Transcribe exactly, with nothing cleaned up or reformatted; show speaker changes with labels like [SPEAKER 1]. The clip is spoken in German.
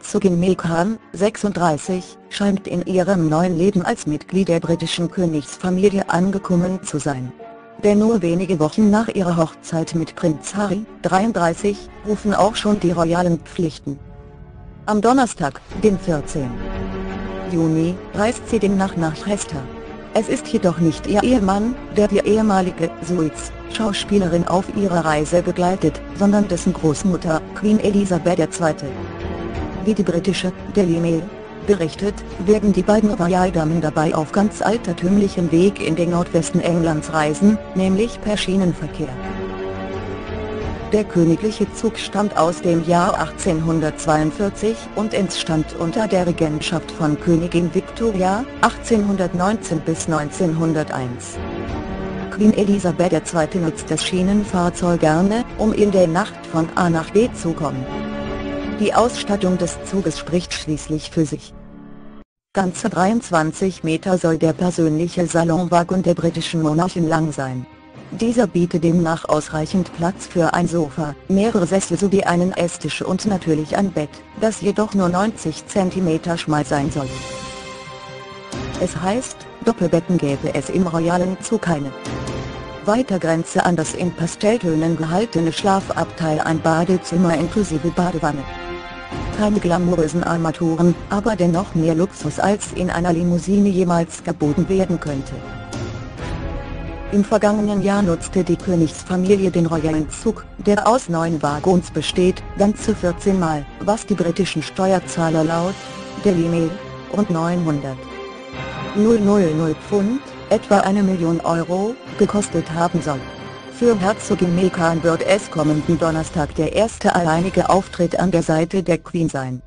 [SPEAKER 1] Herzogin Meghan, sechsunddreißig, scheint in ihrem neuen Leben als Mitglied der britischen Königsfamilie angekommen zu sein. Denn nur wenige Wochen nach ihrer Hochzeit mit Prinz Harry, dreiunddreißig, rufen auch schon die royalen Pflichten. Am Donnerstag, den vierzehnten Juni, reist sie demnach nach Chester. Es ist jedoch nicht ihr Ehemann, der die ehemalige Suits-Schauspielerin auf ihrer Reise begleitet, sondern dessen Großmutter, Queen Elizabeth der Zweite. Wie die britische Daily Mail berichtet, werden die beiden Royaldamen dabei auf ganz altertümlichem Weg in den Nordwesten Englands reisen, nämlich per Schienenverkehr. Der königliche Zug stammt aus dem Jahr achtzehnhundertzweiundvierzig und entstand unter der Regentschaft von Königin Victoria, achtzehnhundertneunzehn bis neunzehnhunderteins. Queen Elizabeth der Zweite nutzt das Schienenfahrzeug gerne, um in der Nacht von A nach B zu kommen. Die Ausstattung des Zuges spricht schließlich für sich. Ganze dreiundzwanzig Meter soll der persönliche Salonwaggon der britischen Monarchin lang sein. Dieser bietet demnach ausreichend Platz für ein Sofa, mehrere Sessel sowie einen Esstisch und natürlich ein Bett, das jedoch nur neunzig Zentimeter schmal sein soll. Es heißt, Doppelbetten gäbe es im royalen Zug keine. Weiter Grenze an das in Pastelltönen gehaltene Schlafabteil ein Badezimmer inklusive Badewanne. Keine glamourösen Armaturen, aber dennoch mehr Luxus als in einer Limousine jemals geboten werden könnte. Im vergangenen Jahr nutzte die Königsfamilie den royalen Zug, der aus neun Waggons besteht, ganze vierzehn Mal, was die britischen Steuerzahler laut Daily Mail rund neunhunderttausend Pfund, etwa eine Million Euro, gekostet haben soll. Für Herzogin Meghan wird es kommenden Donnerstag der erste alleinige Auftritt an der Seite der Queen sein.